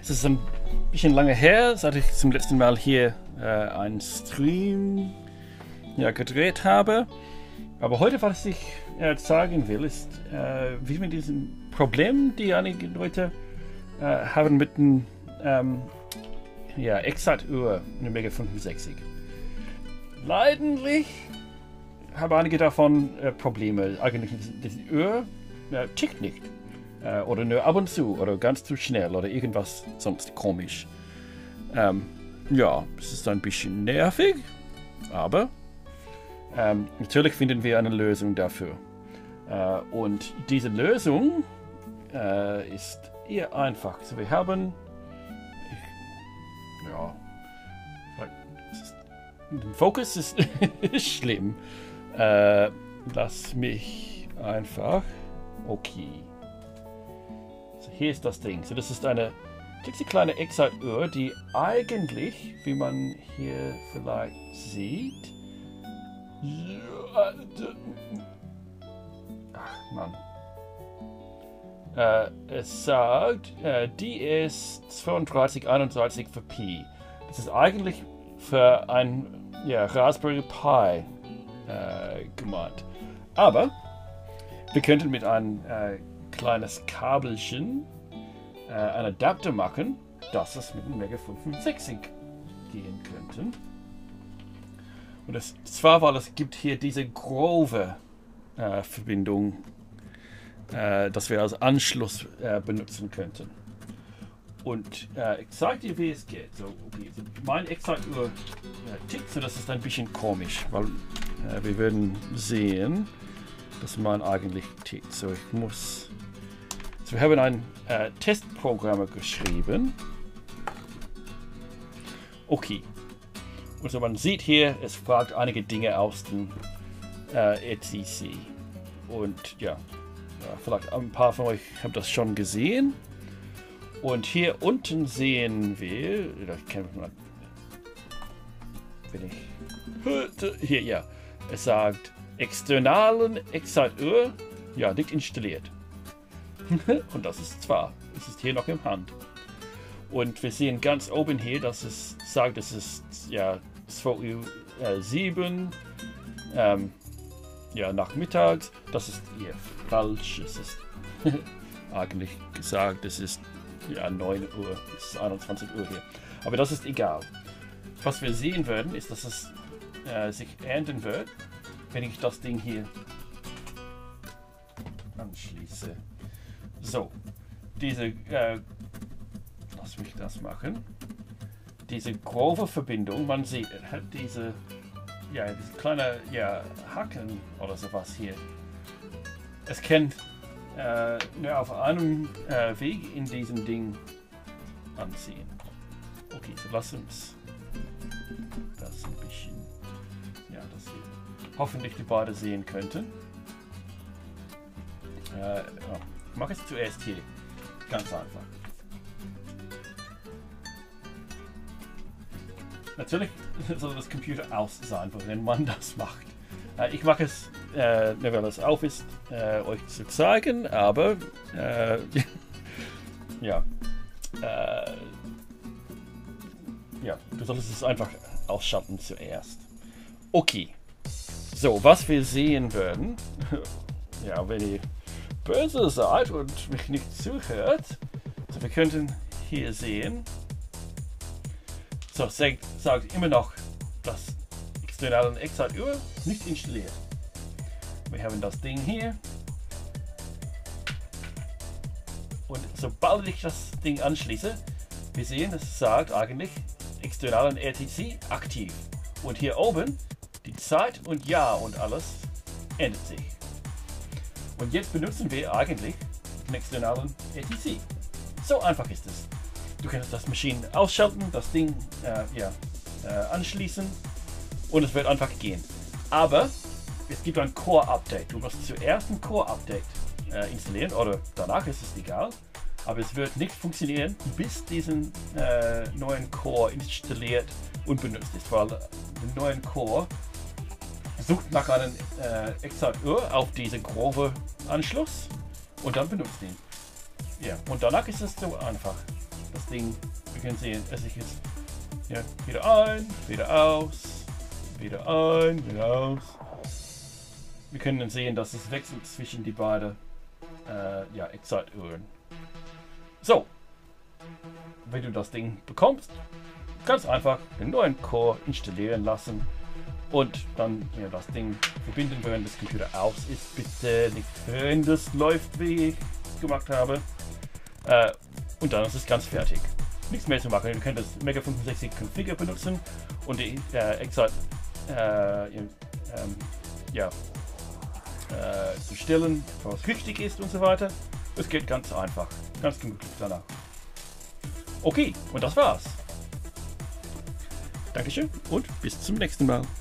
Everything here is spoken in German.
Es ist ein bisschen lange her, seit ich zum letzten Mal hier einen Stream gedreht habe. Aber heute, was ich zeigen will, ist, wie mit diesen Problemen, die einige Leute haben mit dem Excite-Uhr in der MEGA65. Leidlich haben einige davon Probleme. Eigentlich das Uhr tickt nicht. Oder nur ab und zu oder ganz zu schnell oder irgendwas sonst komisch. Ja, es ist ein bisschen nervig, aber natürlich finden wir eine Lösung dafür. Und diese Lösung ist eher einfach. So, wir haben, der Fokus ist schlimm. Lass mich einfach, okay. So, hier ist das Ding. So, das ist eine kleine Excite-Uhr, die eigentlich, wie man hier vielleicht sieht, ach Mann, es sagt, die ist 3231 für Pi. Das ist eigentlich für ein Raspberry Pi gemeint. Aber wir könnten mit einem kleines Kabelchen einen Adapter machen, dass es mit dem MEGA65 gehen könnte. Und das zwar, weil es gibt hier diese grobe Verbindung, dass wir als Anschluss benutzen könnten. Und ich zeige dir, wie es geht. So, okay, so mein Excite-Uhr tickt, so das ist ein bisschen komisch, weil wir werden sehen, dass man eigentlich tickt. So, ich muss. So, wir haben ein Testprogramm geschrieben. Okay. Und so man sieht hier, es fragt einige Dinge aus dem RTC. Und ja, vielleicht ein paar von euch haben das schon gesehen. Und hier unten sehen wir, hier, ja, es sagt, externalen Excite-Uhr, ja, nicht installiert. Und das ist zwar, es ist hier noch im Hand. Und wir sehen ganz oben hier, dass es sagt, es ist ja 2:07 nachmittags. Das ist hier falsch. Es ist eigentlich gesagt, es ist 9 Uhr, es ist 21 Uhr hier. Aber das ist egal. Was wir sehen werden, ist, dass es sich ändern wird, wenn ich das Ding hier anschließe. So, diese, lass mich das machen. Diese grobe Verbindung, man sieht, es hat diese kleine Haken oder sowas hier. Es kann nur auf einem Weg in diesem Ding anziehen. Okay, so lass uns das ein bisschen, dass wir hoffentlich die beide sehen könnten. Ich mache es zuerst hier, ganz einfach. Natürlich soll das Computer aus sein, wenn man das macht. Ich mache es, wenn es auf ist, euch zu zeigen, aber du solltest es einfach ausschalten zuerst. Okay, so was wir sehen werden, wenn ihr böse seid und mich nicht zuhört, so wir könnten hier sehen, so sagt immer noch das externe Excite-Uhr nicht installiert. Wir haben das Ding hier und sobald ich das Ding anschließe, wir sehen, es sagt eigentlich externalen RTC aktiv und hier oben die Zeit und Jahr und alles ändert sich. Und jetzt benutzen wir eigentlich den externalen RTC. So einfach ist es. Du kannst das Maschinen ausschalten, das Ding anschließen und es wird einfach gehen. Aber es gibt ein Core-Update. Du musst zuerst ein Core-Update installieren oder danach ist es egal. Aber es wird nicht funktionieren, bis diesen neuen Core installiert und benutzt ist, weil der neuen Core sucht nach einem Excite-Uhr auf diesen groben Anschluss und dann benutzt ihn. Ja, und danach ist es so einfach. das Ding, wir können sehen, es ist jetzt ja, wieder ein, wieder aus, wieder ein, wieder aus. Wir können dann sehen, dass es wechselt zwischen die beiden ja, Excite-Uhren. So, wenn du das Ding bekommst, ganz einfach den neuen Core installieren lassen und dann ja, das Ding verbinden, während das Computer aus ist. Bitte nicht hören, das läuft, wie ich gemacht habe. Und dann ist es ganz fertig. Nichts mehr zu machen. Ihr könnt das MEGA65 Configure benutzen und die Excite bestellen, was wichtig ist und so weiter. Es geht ganz einfach, ganz gemütlich danach. Okay, und das war's. Dankeschön und bis zum nächsten Mal.